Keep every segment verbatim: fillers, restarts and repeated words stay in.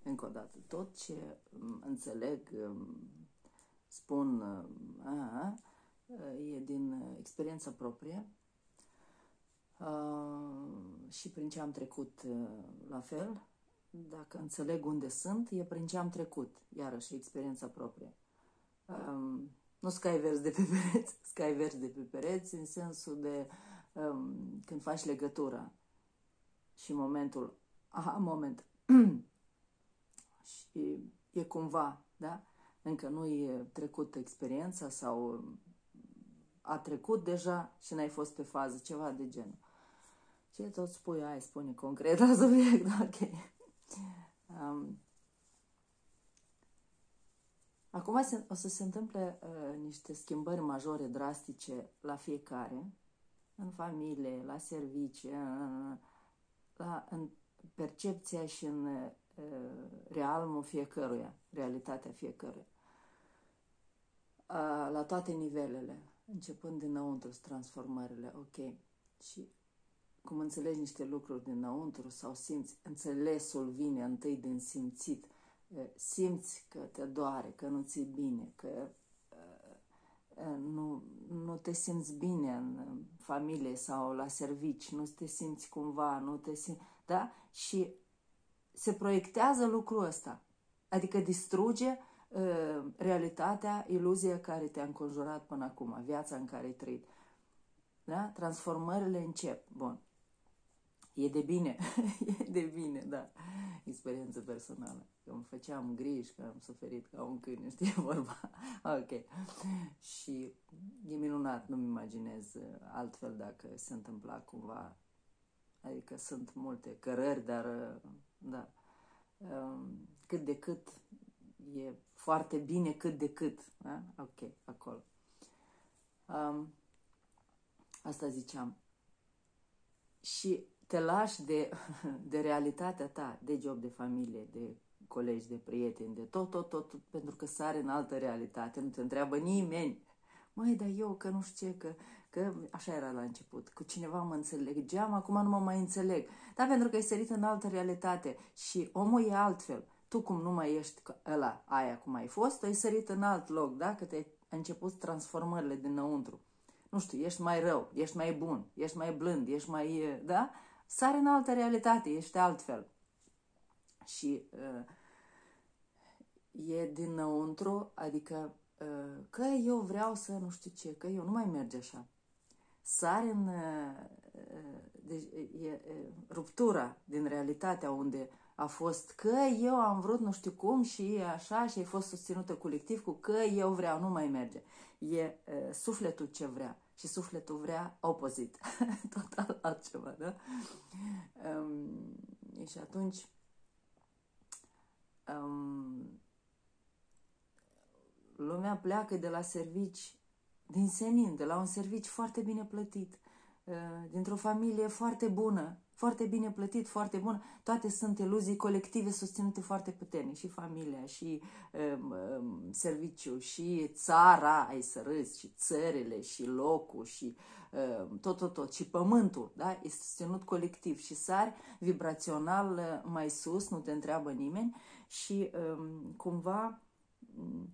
încă o dată, tot ce înțeleg, spun, a, e din experiența proprie și prin ce am trecut la fel. Dacă înțeleg unde sunt, e prin ce am trecut, iarăși experiența proprie. Um, nu scai verzi de pe pereți, scai verzi de pe pereți în sensul de um, când faci legătura și momentul, aha, moment, și e cumva, da? Încă nu e trecut experiența sau a trecut deja și n-ai fost pe fază, ceva de genul. Ce tot spui, hai, spune concret la subiect, ok. Um, Acum o să se întâmple uh, niște schimbări majore, drastice la fiecare, în familie, la servicii, uh, la, în percepția și în uh, realmul fiecăruia, realitatea fiecăruia. Uh, la toate nivelele, începând dinăuntru transformările, ok. Și cum înțelegi niște lucruri dinăuntru sau simți, înțelesul vine întâi din simțit, simți că te doare, că nu ți-e bine, că uh, nu, nu te simți bine în familie sau la servici, nu te simți cumva, nu te simți, da? Și se proiectează lucrul ăsta, adică distruge uh, realitatea, iluzia care te-a înconjurat până acum, viața în care ai trăit. Da? Transformările încep. Bun. E de bine, e de bine, da, experiență personală. Că îmi făceam griji, că am suferit ca un câine, știi, vorba. Ok. Și e minunat, nu-mi imaginez altfel dacă se întâmpla cumva. Adică sunt multe cărări, dar, da, cât de cât e foarte bine, cât de cât, da? Ok, acolo. Um, asta ziceam. Și te lași de, de realitatea ta, de job, de familie, de colegi, de prieteni, de tot, tot, tot, tot, pentru că sare în altă realitate, nu te întreabă nimeni. Măi, dar eu, că nu știu ce, că, că așa era la început, cu cineva mă înțelegeam, acum nu mă mai înțeleg. Da, pentru că ai sărit în altă realitate și omul e altfel. Tu cum nu mai ești ăla, aia cum ai fost, ai sărit în alt loc, da? Că te-ai început transformările dinăuntru. Nu știu, ești mai rău, ești mai bun, ești mai blând, ești mai, da? Sari în altă realitate, ești altfel. Și uh, e dinăuntru, adică uh, că eu vreau să nu știu ce, că eu nu mai merge așa. Sari în uh, deci, e, e, ruptura din realitatea unde a fost că eu am vrut nu știu cum și așa și ai fost susținută colectiv cu că eu vreau, nu mai merge. E uh, sufletul ce vrea. Și sufletul vrea opozit, total altceva, da? Um, și atunci um, lumea pleacă de la servici din senin, de la un serviciu foarte bine plătit, uh, dintr-o familie foarte bună, foarte bine plătit, foarte bună. Toate sunt iluzii colective susținute foarte puternic. Și familia, și um, um, serviciul, și țara, ai să râzi, și țările, și locul, și um, tot, tot, tot. Și pământul, da? E susținut colectiv. Și sari vibrațional mai sus, nu te întreabă nimeni. Și um, cumva... Um,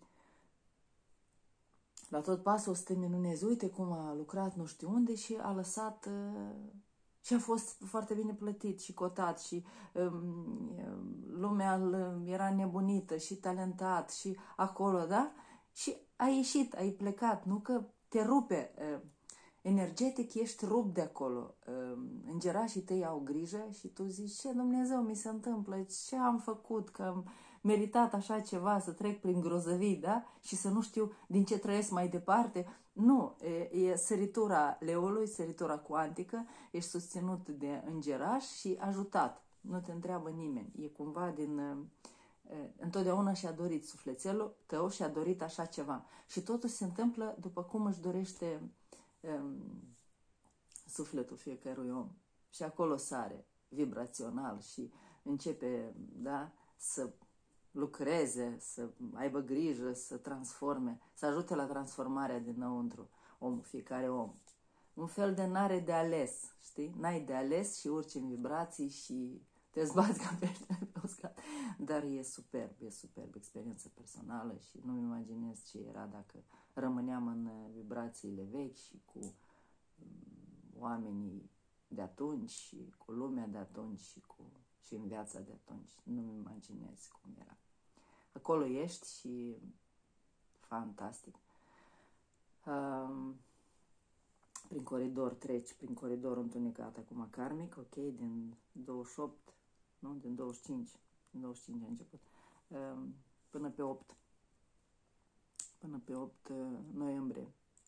la tot pasul o să te minunezi. Uite cum a lucrat nu știu unde și a lăsat... Uh, Și a fost foarte bine plătit și cotat și um, lumea era nebunită și talentat și acolo, da? Și ai ieșit, ai plecat, nu că te rupe. Uh, energetic ești rupt de acolo. Uh, îngerașii tăi au grijă și tu zici, ce Dumnezeu mi se întâmplă, ce am făcut, că am meritat așa ceva, să trec prin grozăvii, da? Și să nu știu din ce trăiesc mai departe. Nu, e, e săritura leului, săritura cuantică, ești susținut de îngeraș și ajutat. Nu te întreabă nimeni. E cumva din... E, întotdeauna și-a dorit sufletelul tău și-a dorit așa ceva. Și totul se întâmplă după cum își dorește um, sufletul fiecărui om. Și acolo sare, vibrațional și începe, da, să lucreze, să aibă grijă, să transforme, să ajute la transformarea dinăuntru omul, fiecare om. Un fel de n-are de ales, știi? N-ai de ales și urci în vibrații și te zbați ca pește pe uscat. Dar dar e superb, e superb, experiență personală și nu-mi imaginez ce era dacă rămâneam în vibrațiile vechi și cu oamenii de atunci și cu lumea de atunci și, cu, și în viața de atunci. Nu-mi imaginez cum era. Acolo ești și fantastic. Um, prin coridor treci, prin coridorul întunecat acum karmic, ok, din douăzeci și opt, nu, din douăzeci și cinci, din douăzeci și cinci a început, um, până pe opt, până pe opt noiembrie.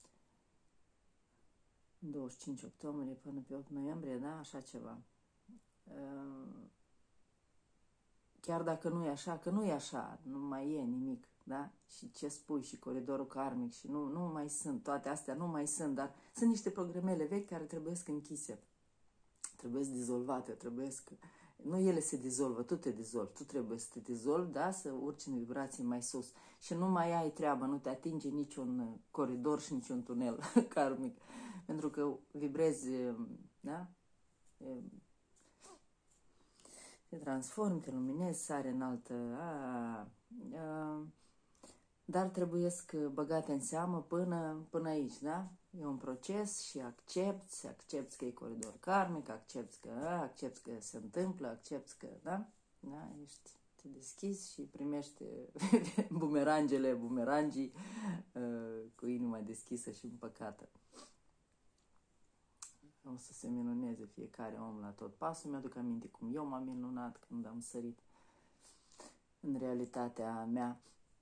douăzeci și cinci octombrie până pe opt noiembrie, da, așa ceva. Um, chiar dacă nu e așa, că nu e așa, nu mai e nimic, da? Și ce spui, și coridorul karmic, și nu, nu mai sunt, toate astea nu mai sunt, dar sunt niște programele vechi care trebuie să închise, trebuie să dizolvate, trebuie să... Nu ele se dizolvă, tu te dizolvi, tu trebuie să te dizolvi, da? Să urci în vibrații mai sus și nu mai ai treabă, nu te atinge niciun coridor și niciun tunel karmic, pentru că vibrezi, da? Te transformi, te luminezi, sare în altă... A, a, dar trebuiesc băgate în seamă până, până aici, da? E un proces și accepti, accepti că e coridor karmic, accepti că, accepti că se întâmplă, accepti că, da? Da? Ești, te deschizi și primești bumerangele, bumerangii cu inima deschisă și împăcată. O să se minuneze fiecare om la tot pasul. Mi-aduc aminte cum eu m-am minunat când am sărit în realitatea mea,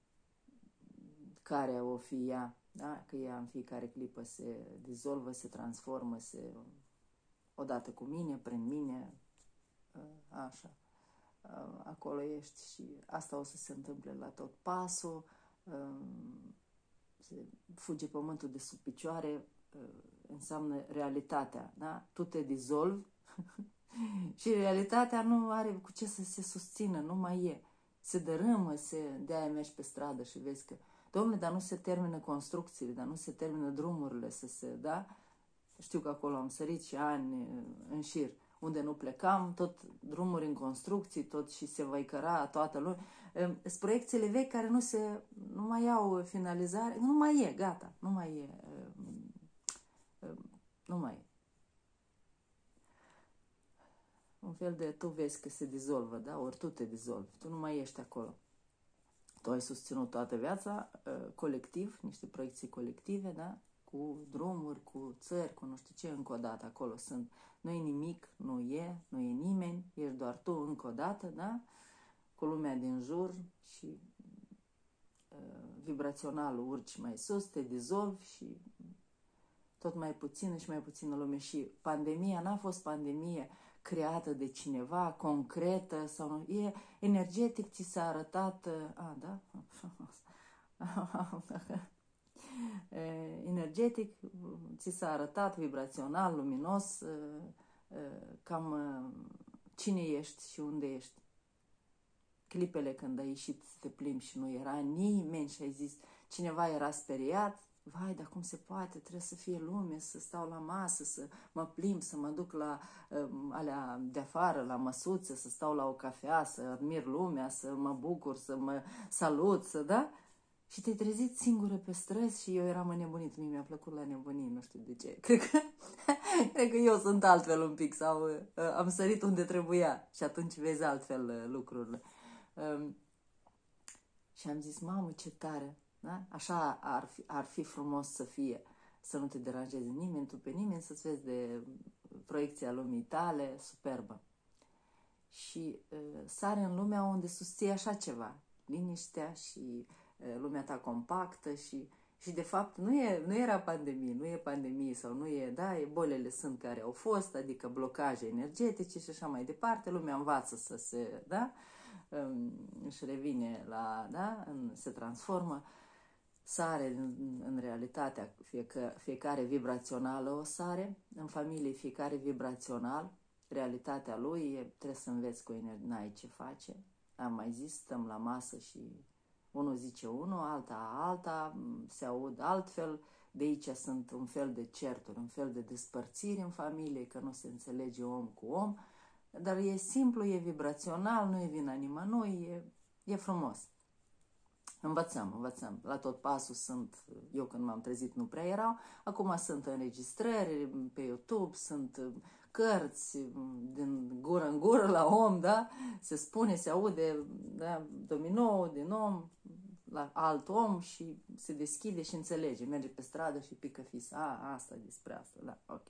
care o fi ea, da? Că ea în fiecare clipă se dizolvă, se transformă, se odată cu mine, prin mine, așa. Acolo ești și asta o să se întâmple la tot pasul, se fuge pământul de sub picioare, înseamnă realitatea, da? Tu te dizolvi și realitatea nu are cu ce să se susțină, nu mai e. Se dărâmă, se... de-aia mergi pe stradă și vezi că, dom'le, dar nu se termină construcțiile, dar nu se termină drumurile, să se, da? Știu că acolo am sărit și ani în șir, unde nu plecam, tot drumuri în construcții, tot și se văicăra toată lumea. Sunt proiecțiile vechi care nu se, nu mai au finalizare, nu mai e, gata, nu mai e, nu mai e. Un fel de, tu vezi că se dizolvă, da? Ori tu te dizolvi, tu nu mai ești acolo. Tu ai susținut toată viața, colectiv, niște proiecții colective, da? Cu drumuri, cu țări, cu nu știu ce, încă o dată, acolo sunt. Nu e nimic, nu e, nu e nimeni, ești doar tu încă o dată, da? Cu lumea din jur și uh, vibrațional urci mai sus, te dizolvi și tot mai puțină și mai puțină lume. Și pandemia n-a fost pandemie creată de cineva, concretă, sau nu, e energetic, ți s-a arătat, a, da? Energetic, ți s-a arătat, vibrațional, luminos, cam cine ești și unde ești. Clipele când ai ieșit să te plimbi și nu era nimeni și ai zis, cineva era speriat, vai, dar cum se poate, trebuie să fie lume, să stau la masă, să mă plimb, să mă duc la uh, alea de afară, la măsuță, să stau la o cafea, să admir lumea, să mă bucur, să mă salut, să, da? Și te-ai trezit singură pe străzi și eu eram înnebunit, mie mi-a plăcut la nebunii, nu știu de ce. Cred că, cred că eu sunt altfel un pic sau uh, am sărit unde trebuia și atunci vezi altfel uh, lucrurile. Um, și am zis, mamă, ce tare! Da? Așa ar fi, ar fi frumos să fie, să nu te deranjeze nimeni, tu pe nimeni, să-ți vezi de proiecția lumii tale, superbă. Și uh, sare în lumea unde susții așa ceva, liniștea și uh, lumea ta compactă și, și de fapt nu, e, nu era pandemie, nu e pandemie sau nu e, da, e bolele sunt care au fost, adică blocaje energetice și așa mai departe, lumea învață să se, da, um, își revine la, da, în, se transformă. Sare în, în realitatea, fiecare, fiecare vibrațională o sare, în familie fiecare vibrațional, realitatea lui e, trebuie să înveți cu energie, n-ai ce face. Am mai zis, stăm la masă și unul zice unul, alta alta, se aud altfel, de aici sunt un fel de certuri, un fel de despărțiri în familie, că nu se înțelege om cu om, dar e simplu, e vibrațional, nu e vina nimănui, e, e frumos. Învățăm, învățăm. La tot pasul sunt, eu când m-am trezit nu prea erau, acum sunt înregistrări pe YouTube, sunt cărți din gură în gură la om, da? Se spune, se aude, da? Dominou din om la alt om și se deschide și înțelege. Merge pe stradă și pică fis. A, asta despre asta, da, ok.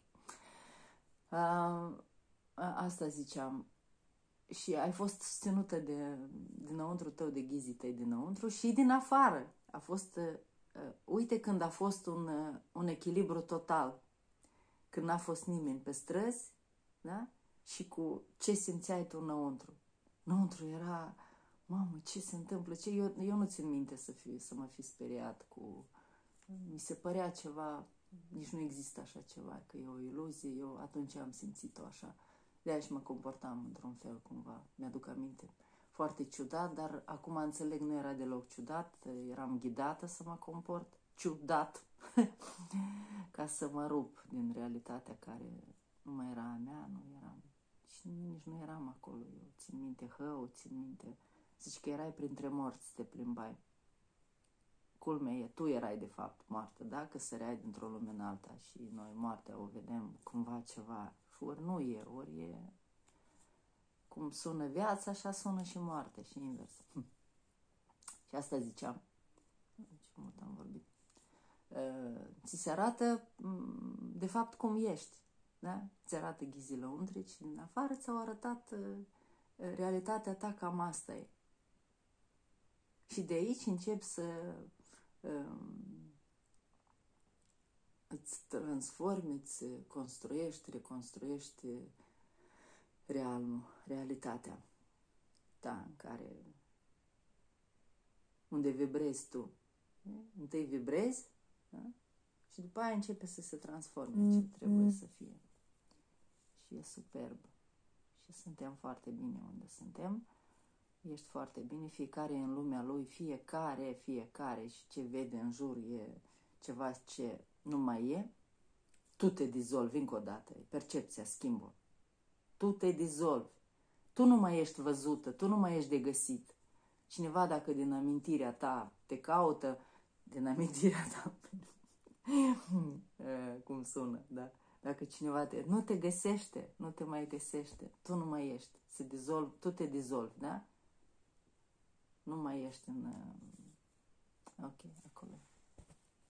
A, asta ziceam. Și ai fost susținută de, dinăuntru tău, de ghizii tăi dinăuntru și din afară. A fost, uh, uite când a fost un, uh, un echilibru total. Când n-a fost nimeni pe străzi, da? Și cu ce simțeai tu înăuntru. Înăuntru era, mamă, ce se întâmplă? Ce? Eu, eu nu țin minte să, fi, să mă fi speriat cu... Mi se părea ceva, nici nu există așa ceva, că e o iluzie, eu atunci am simțit-o așa. De-aia și mă comportam într-un fel cumva, mi-aduc aminte. Foarte ciudat, dar acum înțeleg, nu era deloc ciudat, eram ghidată să mă comport ciudat, ca să mă rup din realitatea care nu mai era a mea, nu eram, și nici nu eram acolo. Eu țin minte Hău, țin minte, zici că erai printre morți, te plimbai. Culmea e, tu erai de fapt moartă, da? Că săreai dintr-o lume în alta și noi moartea o vedem cumva ceva. Ori nu e, ori e cum sună viața, așa sună și moartea și invers. Și asta ziceam. Ce mult am vorbit. Ți se arată de fapt cum ești, da? Ți arată ghizii lăuntrici și în afară ți-au arătat realitatea ta, cam asta e. Și de aici începi să îți transformi, îți construiești, reconstruiești realul, realitatea ta, în care, unde vibrezi tu. Întâi vibrezi, da? Și după aia începe să se transforme ce trebuie să fie. Și e superb. Și suntem foarte bine unde suntem. Ești foarte bine, fiecare e în lumea lui, fiecare, fiecare și ce vede în jur e ceva ce nu mai e. Tu te dizolvi încă o dată, percepția schimbă. Tu te dizolvi. Tu nu mai ești văzută, tu nu mai ești de găsit. Cineva dacă din amintirea ta te caută, din amintirea ta, cum sună, da? Dacă cineva te, nu te găsește, nu te mai găsește, tu nu mai ești, se dizolv, tu te dizolvi, da? Nu mai ești în... Ok, acolo.